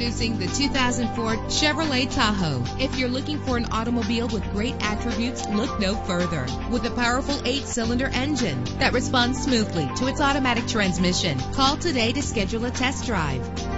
Introducing the 2004 Chevrolet Tahoe. If you're looking for an automobile with great attributes, look no further. With a powerful 8-cylinder engine that responds smoothly to its automatic transmission, call today to schedule a test drive.